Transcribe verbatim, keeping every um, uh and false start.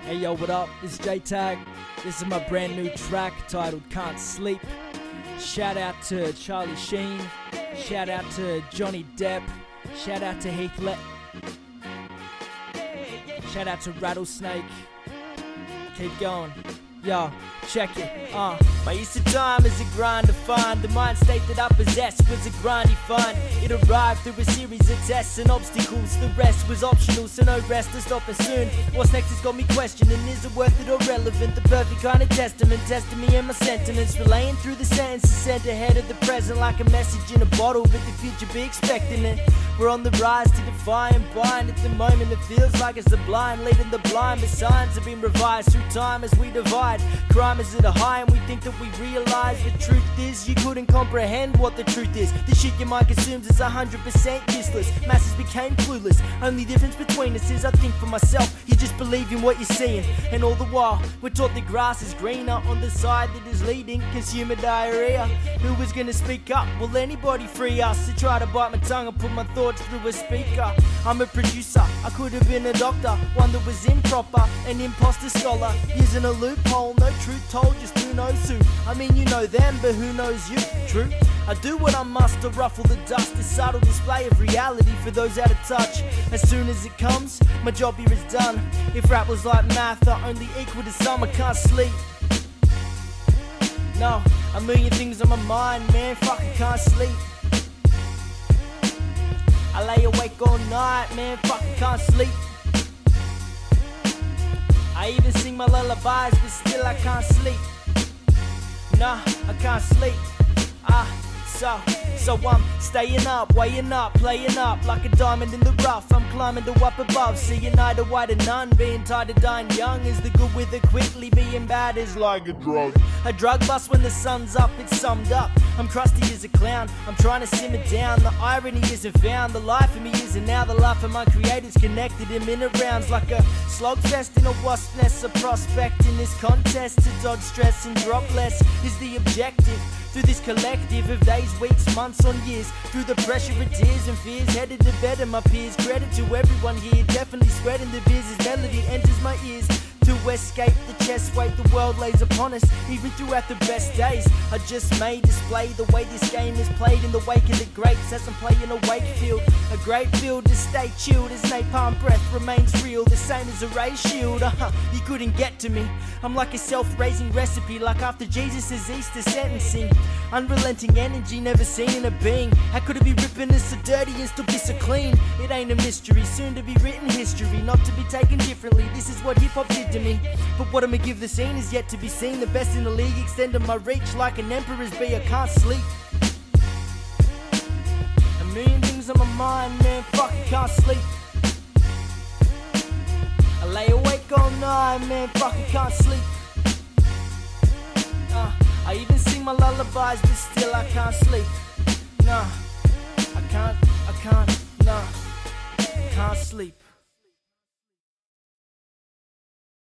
Hey yo, what up? It's Jtag. This is my brand new track titled Can't Sleep. Shout out to Charlie Sheen. Shout out to Johnny Depp. Shout out to Heath Ledger. Shout out to Rattlesnake. Keep going. Yo, check it, uh My use of time is a grind to find. The mind state that I possessed was a grindy find. It arrived through a series of tests and obstacles. The rest was optional, so no rest to stop us soon. What's next has got me questioning, is it worth it or relevant? The perfect kind of testament, testing me and my sentiments. Relaying through the sentences sent ahead of the present, like a message in a bottle, but the future be expecting it. We're on the rise to defy and bind. At the moment it feels like it's the blind leading the blind, but signs have been revised through time as we divide. Crime is at a high and we think that we realize the truth is you couldn't comprehend what the truth is. The shit your mind consumes is one hundred percent useless. Masses became clueless. Only difference between us is I think for myself, you just believe in what you're seeing. And all the while we're taught the grass is greener on the side that is leading consumer diarrhea. Who is gonna speak up? Will anybody free us? To try to bite my tongue and put my thoughts through a speaker. I'm a producer, I could have been a doctor, one that was improper, an imposter scholar, using a loophole, no truth told, just who knows who. I mean you know them, but who knows you, true? I do what I must to ruffle the dust, a subtle display of reality for those out of touch. As soon as it comes, my job here is done. If rap was like math, I only equal to some, I can't sleep. No, a million things on my mind, man, fuck I can't sleep. I lay awake all night, man, fuck I can't sleep. I even sing my lullabies, but still I can't sleep. Nah, I can't sleep. Ah, so, so I'm staying up, weighing up, playing up like a diamond in the rough. I'm climbing to up above, seeing eye to eye to none. Being tired of dying young is the good with it quickly. Being bad is like a drug. A drug bust when the sun's up, it's summed up. I'm crusty as a clown, I'm trying to simmer down. The irony isn't found, the life of me isn't now. The life of my creators connected in minute rounds, like a slugfest in a wasp nest. A prospect in this contest to dodge stress and drop less is the objective. Through this collective of days, weeks, months on years, through the pressure of tears and fears, headed to better my peers. Credit to everyone here, definitely sweating the beers as melody enters my ears. To escape the chest weight the world lays upon us, even throughout the best days. I just may display the way this game is played in the wake of the greats, as I'm playing a wake field. A great field to stay chilled as napalm breath remains real, the same as a ray shield. Uh-huh, you couldn't get to me. I'm like a self-raising recipe, like after Jesus' Easter sentencing. Unrelenting energy never seen in a being. How could it be ripping us so dirty and still be so clean? It ain't a mystery, soon to be written history, not to be taken differently. This is what hip-hop did to me. But what I'ma give the scene is yet to be seen. The best in the league, extending my reach like an emperor's bee. I can't sleep. A million things on my mind, man, fuck I can't sleep. I lay awake all night, man, fuck I can't sleep. uh, I even sing my lullabies, but still I can't sleep. Nah, I can't, I can't, nah, can't sleep.